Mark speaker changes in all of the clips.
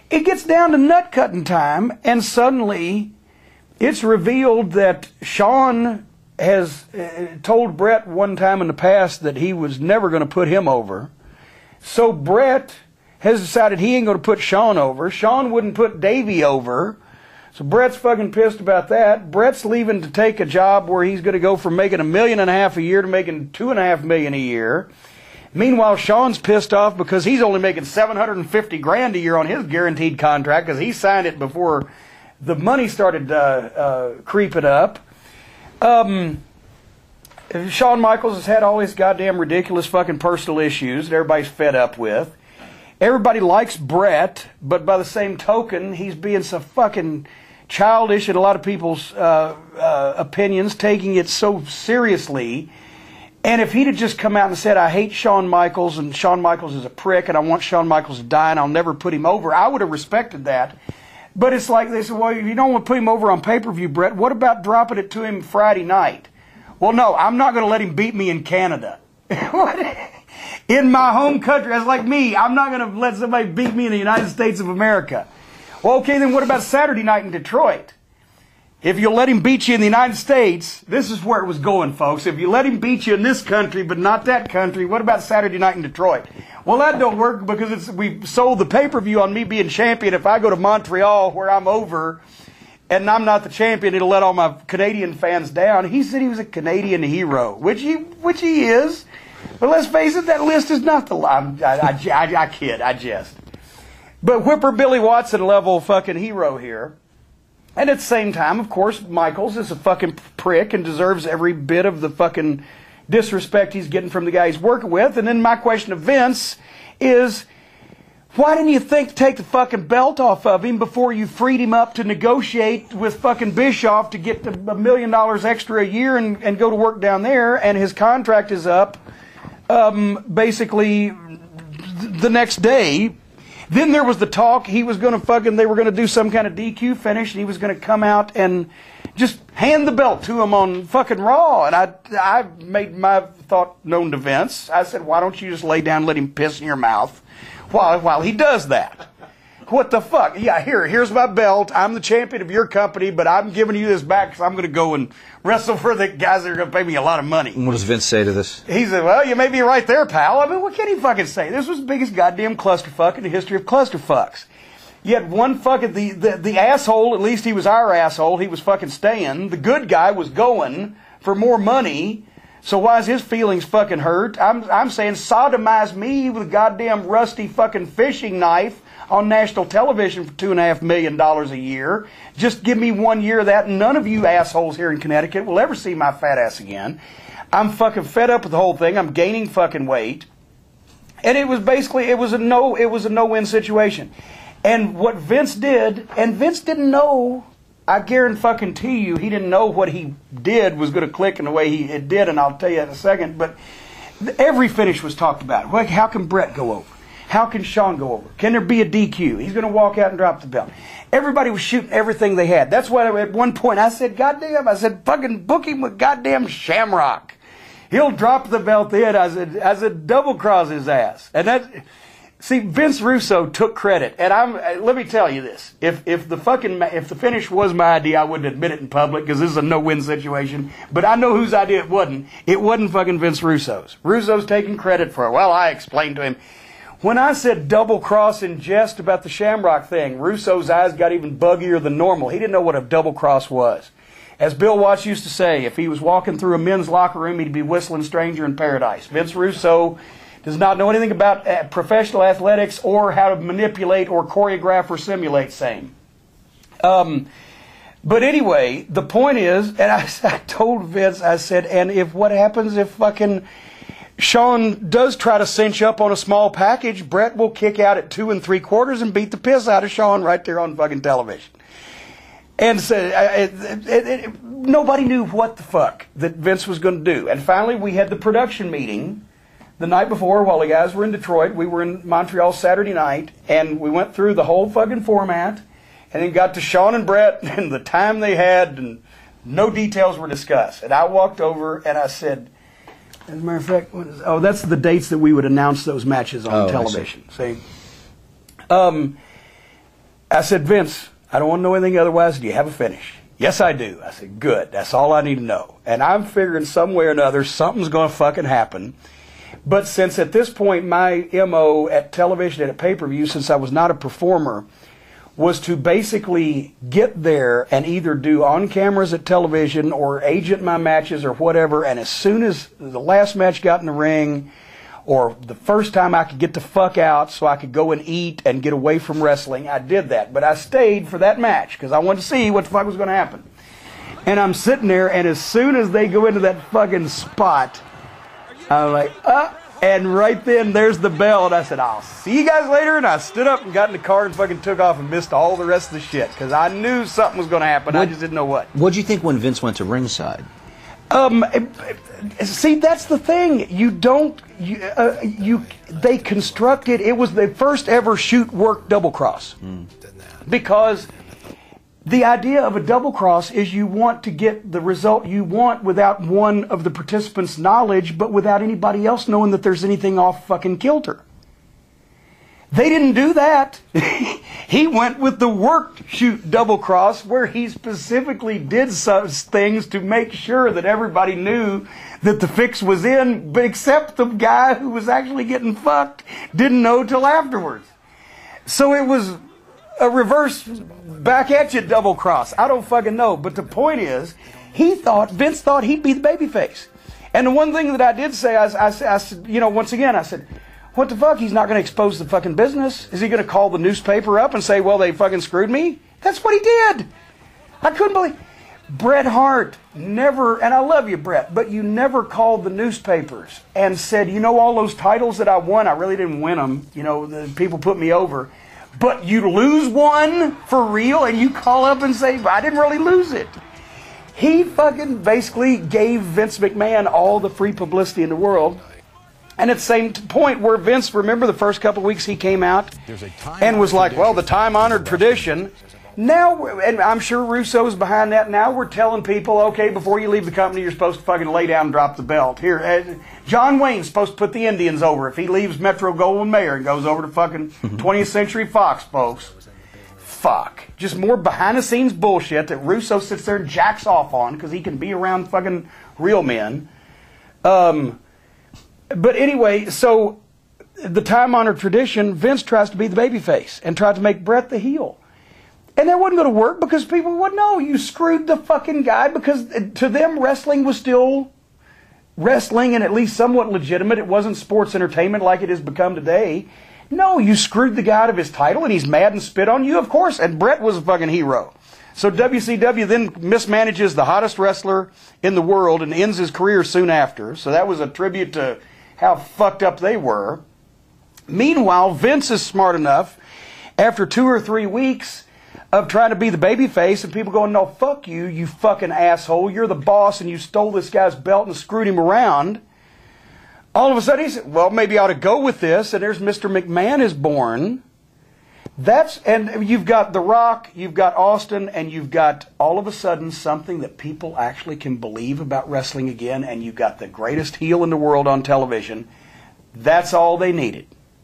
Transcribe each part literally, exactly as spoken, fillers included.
Speaker 1: it gets down to nut cutting time, and suddenly it's revealed that Shawn has uh, told Bret one time in the past that he was never going to put him over. So Bret has decided he ain't going to put Shawn over. Shawn wouldn't put Davey over. So Bret's fucking pissed about that. Bret's leaving to take a job where he's going to go from making a million and a half a year to making two and a half million a year. Meanwhile, Shawn's pissed off because he's only making seven hundred fifty grand a year on his guaranteed contract because he signed it before the money started uh, uh, creeping up. Um, Shawn Michaels has had all these goddamn ridiculous fucking personal issues that everybody's fed up with. Everybody likes Bret, but by the same token, he's being so fucking childish in a lot of people's uh, uh, opinions, taking it so seriously. And if he'd have just come out and said, I hate Shawn Michaels, and Shawn Michaels is a prick, and I want Shawn Michaels to die, and I'll never put him over, I would have respected that. But it's like they said, well, if you don't want to put him over on pay-per-view, Bret, what about dropping it to him Friday night? Well, no, I'm not going to let him beat me in Canada. In my home country, that's like me. I'm not going to let somebody beat me in the United States of America. Well, okay, then what about Saturday night in Detroit? If you'll let him beat you in the United States, this is where it was going, folks. If you let him beat you in this country, but not that country, what about Saturday night in Detroit? Well, that don't work because it's, we sold the pay-per-view on me being champion. If I go to Montreal, where I'm over, and I'm not the champion, it'll let all my Canadian fans down. He said he was a Canadian hero, which he, which he is. But let's face it, that list is not the line. I, I, I, I kid, I jest. But Whipper Billy Watson level fucking hero here. And at the same time, of course, Michaels is a fucking prick and deserves every bit of the fucking disrespect he's getting from the guy he's working with. And then my question to Vince is, why didn't you think to take the fucking belt off of him before you freed him up to negotiate with fucking Bischoff to get a million dollars extra a year and, and go to work down there, and his contract is up um, basically the next day. Then there was the talk he was going to fucking, they were going to do some kind of D Q finish, and he was going to come out and just hand the belt to him on fucking Raw. And I, I made my thought known to Vince. I said, why don't you just lay down and let him piss in your mouth while, while he does that? What the fuck? Yeah, here, here's my belt. I'm the champion of your company, but I'm giving you this back because I'm going to go and wrestle for the guys that are going to pay me a lot of money.
Speaker 2: What does Vince say to this?
Speaker 1: He said, well, you may be right there, pal. I mean, what can he fucking say? This was the biggest goddamn clusterfuck in the history of clusterfucks. You had one fucking, the, the, the asshole, at least he was our asshole, he was fucking staying. The good guy was going for more money. So why is his feelings fucking hurt? I'm, I'm saying sodomize me with a goddamn rusty fucking fishing knife on national television for two and a half million dollars a year. Just give me one year of that, and none of you assholes here in Connecticut will ever see my fat ass again. I'm fucking fed up with the whole thing. I'm gaining fucking weight. And it was basically, it was a no, it was a no-win situation. And what Vince did, and Vince didn't know, I guarantee fucking to you, he didn't know what he did was going to click in the way he it did, and I'll tell you in a second, but every finish was talked about. Like, how can Bret go over? How can Shawn go over? Can there be a D Q? He's going to walk out and drop the belt. Everybody was shooting everything they had. That's why at one point I said, goddamn, I said, fucking book him with goddamn Shamrock. He'll drop the belt then. I said, I said, double cross his ass. And that, see, Vince Russo took credit. And I'm, let me tell you this. If, if the fucking, if the finish was my idea, I wouldn't admit it in public because this is a no-win situation. But I know whose idea it wasn't. It wasn't fucking Vince Russo's. Russo's taking credit for it. Well, I explained to him. When I said double cross in jest about the Shamrock thing, Russo's eyes got even buggier than normal. He didn't know what a double cross was. As Bill Watts used to say, if he was walking through a men's locker room, he'd be whistling Stranger in Paradise. Vince Russo does not know anything about professional athletics or how to manipulate or choreograph or simulate same. Um, but anyway, the point is, and I, I told Vince, I said, and if what happens if fucking Shawn does try to cinch up on a small package, Bret will kick out at two and three quarters and beat the piss out of Shawn right there on fucking television. And so it, it, it, nobody knew what the fuck that Vince was going to do. And finally, we had the production meeting the night before while the guys were in Detroit. We were in Montreal Saturday night, and we went through the whole fucking format, and then got to Shawn and Bret and the time they had, and no details were discussed. And I walked over and I said, as a matter of fact, what is, oh, that's the dates that we would announce those matches on
Speaker 2: oh,
Speaker 1: television. See? Um, I said, Vince, I don't want to know anything otherwise. Do you have a finish? Yes, I do. I said, good. That's all I need to know. And I'm figuring some way or another something's going to fucking happen. But since at this point my M O at television and at pay-per-view, since I was not a performer, was to basically get there and either do on cameras at television or agent my matches or whatever, and as soon as the last match got in the ring or the first time I could get the fuck out so I could go and eat and get away from wrestling, I did that. But I stayed for that match because I wanted to see what the fuck was going to happen. And I'm sitting there, and as soon as they go into that fucking spot, I'm like, uh, and right then there's the bell, and I said, I'll see you guys later, and I stood up and got in the car and fucking took off and missed all the rest of the shit because I knew something was going to happen. What, I just didn't know what.
Speaker 2: What'd you think when Vince went to ringside?
Speaker 1: Um, see, that's the thing. You don't, you, uh, you, they constructed, it was the first ever shoot work double cross. Mm. Because the idea of a double cross is you want to get the result you want without one of the participants' knowledge, but without anybody else knowing that there's anything off fucking kilter. They didn't do that. He went with the work shoot double cross, where he specifically did such things to make sure that everybody knew that the fix was in, but except the guy who was actually getting fucked didn't know till afterwards. So it was a reverse back at you double cross. I don't fucking know. But the point is, he thought, Vince thought he'd be the babyface. And the one thing that I did say, I, I, I said, you know, once again, I said, what the fuck? He's not going to expose the fucking business. Is he going to call the newspaper up and say, well, they fucking screwed me? That's what he did. I couldn't believe. Bret Hart never, and I love you, Bret, but you never called the newspapers and said, you know, all those titles that I won, I really didn't win them. You know, the people put me over. But you lose one for real, and you call up and say, I didn't really lose it. He fucking basically gave Vince McMahon all the free publicity in the world. And at the same point where Vince, remember the first couple of weeks he came out and was like, well, the time-honored tradition. Now, and I'm sure Russo's behind that. Now we're telling people, okay, before you leave the company, you're supposed to fucking lay down and drop the belt. Here, uh, John Wayne's supposed to put the Indians over if he leaves Metro-Goldwyn-Mayer and goes over to fucking twentieth Century Fox, folks. Fuck. Just more behind-the-scenes bullshit that Russo sits there and jacks off on because he can be around fucking real men. Um, but anyway, so the time-honored tradition, Vince tries to be the babyface and tries to make Bret the heel. And that wasn't going to work because people would know you screwed the fucking guy, because to them wrestling was still wrestling and at least somewhat legitimate. It wasn't sports entertainment like it has become today. No, you screwed the guy out of his title and he's mad and spit on you, of course. And Bret was a fucking hero. So W C W then mismanages the hottest wrestler in the world and ends his career soon after. So that was a tribute to how fucked up they were. Meanwhile, Vince is smart enough, after two or three weeks of trying to be the babyface, and people going, no, fuck you, you fucking asshole. You're the boss, and you stole this guy's belt and screwed him around. All of a sudden, he said, well, maybe I ought to go with this, and there's Mister McMahon is born. That's, and you've got The Rock, you've got Austin, and you've got, all of a sudden, something that people actually can believe about wrestling again, and you've got the greatest heel in the world on television. That's all they needed.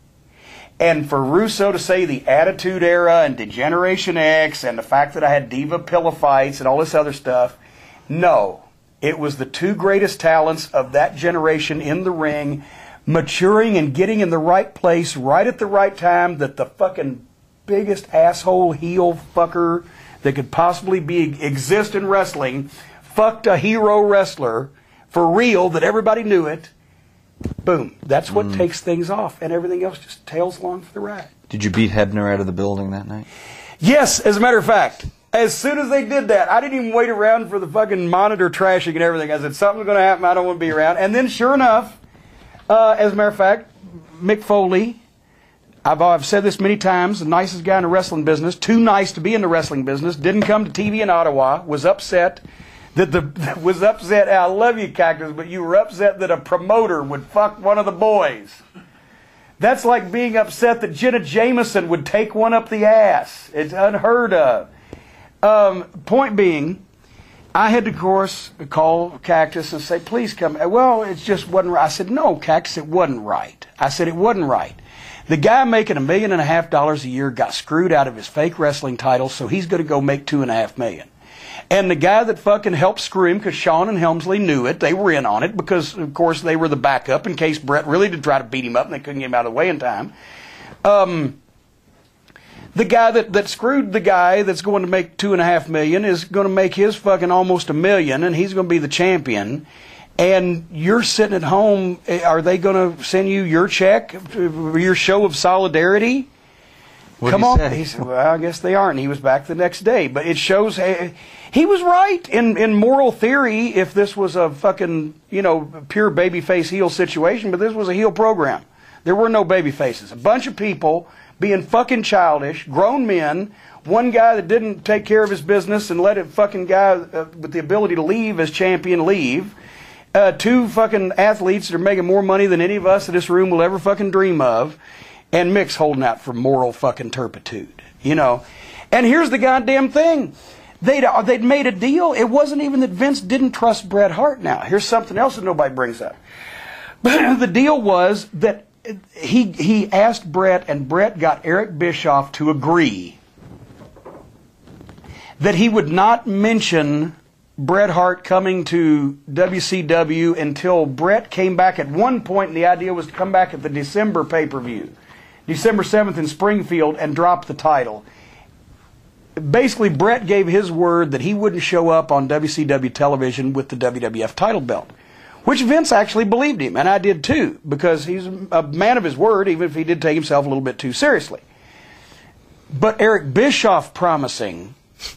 Speaker 1: And for Russo to say the Attitude Era and Degeneration X and the fact that I had diva pillow fights and all this other stuff, no. It was the two greatest talents of that generation in the ring, maturing and getting in the right place right at the right time, that the fucking biggest asshole heel fucker that could possibly be exist in wrestling fucked a hero wrestler for real, that everybody knew it. Boom. That's what mm. takes things off, and everything else just tails along for the ride.
Speaker 2: Did you beat Hebner out of the building that night?
Speaker 1: Yes, as a matter of fact. As soon as they did that, I didn't even wait around for the fucking monitor trashing and everything. I said, something's going to happen, I don't want to be around. And then sure enough, uh, as a matter of fact, Mick Foley, I've, I've said this many times, the nicest guy in the wrestling business, too nice to be in the wrestling business, didn't come to T V in Ottawa, was upset. That the was upset. I love you, Cactus, but you were upset that a promoter would fuck one of the boys. That's like being upset that Jenna Jameson would take one up the ass. It's unheard of. Um, point being, I had to, of course, call Cactus and say, please come. Well, it just wasn't right. I said, no, Cactus, it wasn't right. I said, it wasn't right. The guy making a million and a half dollars a year got screwed out of his fake wrestling title, so he's going to go make two and a half million. And the guy that fucking helped screw him, because Shawn and Helmsley knew it, they were in on it, because, of course, they were the backup in case Brett really did try to beat him up and they couldn't get him out of the way in time. Um, the guy that, that screwed the guy that's going to make two and a half million is going to make his fucking almost a million, and he's going to be the champion. And you're sitting at home, are they going to send you your check, your show of solidarity?
Speaker 2: What'd
Speaker 1: Come
Speaker 2: he
Speaker 1: on.
Speaker 2: say?
Speaker 1: He said, well, I guess they aren't. He was back the next day. But it shows, hey, he was right in, in moral theory if this was a fucking, you know, pure babyface heel situation, but this was a heel program. There were no baby faces. A bunch of people being fucking childish, grown men, one guy that didn't take care of his business and let a fucking guy uh, with the ability to leave as champion leave. Uh, two fucking athletes that are making more money than any of us in this room will ever fucking dream of. And Mick's holding out for moral fucking turpitude, you know. And here's the goddamn thing. They'd, they'd made a deal. It wasn't even that Vince didn't trust Bret Hart now. Here's something else that nobody brings up. The deal was that he, he asked Bret, and Bret got Eric Bischoff to agree that he would not mention Bret Hart coming to W C W until Bret came back at one point, and the idea was to come back at the December pay-per-view. December seventh in Springfield, and drop the title. Basically, Bret gave his word that he wouldn't show up on W C W television with the W W F title belt, which Vince actually believed him, and I did too, because he's a man of his word, even if he did take himself a little bit too seriously. But Eric Bischoff promising,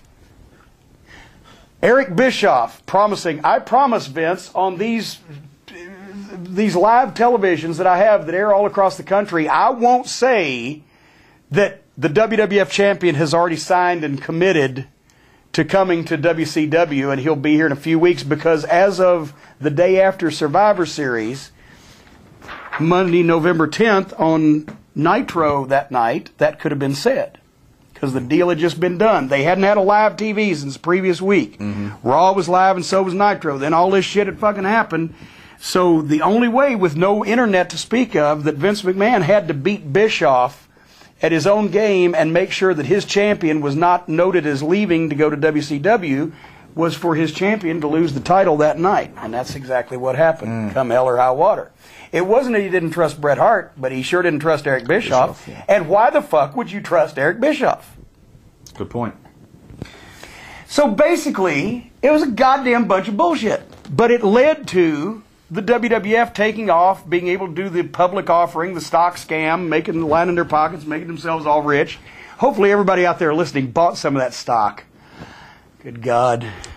Speaker 1: Eric Bischoff promising, I promise, Vince, on these these live televisions that I have that air all across the country, I won't say that the W W F champion has already signed and committed to coming to W C W, and he'll be here in a few weeks, because as of the day after Survivor Series, Monday, November tenth, on Nitro that night, that could have been said, because the deal had just been done. They hadn't had a live T V since the previous week. Mm-hmm. Raw was live and so was Nitro. Then all this shit had fucking happened. So the only way, with no internet to speak of, that Vince McMahon had to beat Bischoff at his own game and make sure that his champion was not noted as leaving to go to W C W was for his champion to lose the title that night. And that's exactly what happened, mm. come hell or high water. It wasn't that he didn't trust Bret Hart, but he sure didn't trust Eric Bischoff. Bischoff yeah. And why the fuck would you trust Eric Bischoff?
Speaker 2: Good point.
Speaker 1: So basically, it was a goddamn bunch of bullshit. But it led to the W W F taking off, being able to do the public offering, the stock scam, making the line in their pockets, making themselves all rich. Hopefully everybody out there listening bought some of that stock. Good God.